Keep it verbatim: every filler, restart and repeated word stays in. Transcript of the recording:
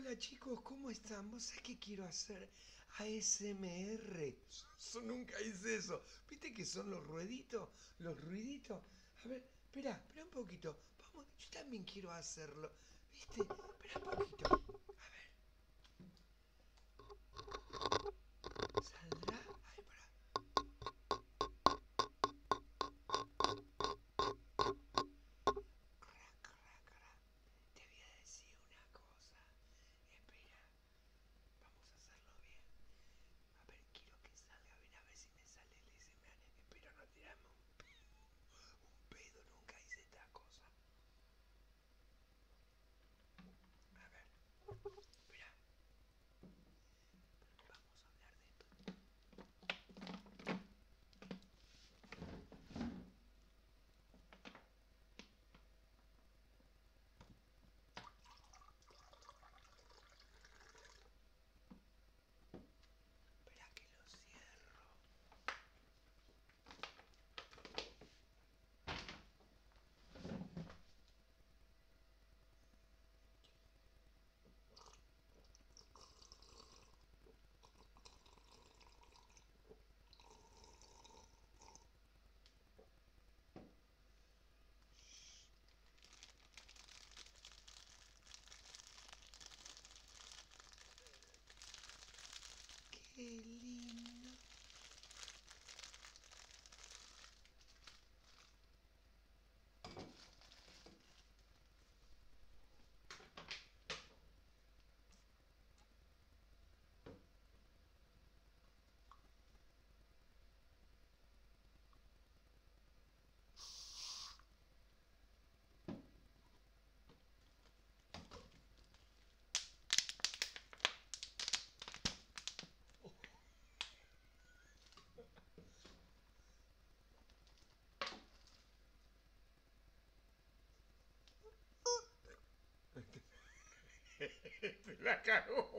Hola chicos, ¿cómo están? ¿Vos sabés que quiero hacer A S M R? Yo, yo nunca hice eso. ¿Viste que son los rueditos? Los ruiditos. A ver, espera, espera un poquito. Vamos, yo también quiero hacerlo. ¿Viste? Espera un poquito. A ver. ¿Saldrá? Ay, pará. Cra, cra, cra. Te voy a decir una cosa. Espera. Vamos a hacerlo bien. A ver, quiero que salga bien, a ver si me sale el A S M R. Espero no tirarme un pedo. Un pedo, nunca hice esta cosa. A ver, espera. Vamos a hablar de esto. Espera que lo cierro. Qué lindo. Te la cagó.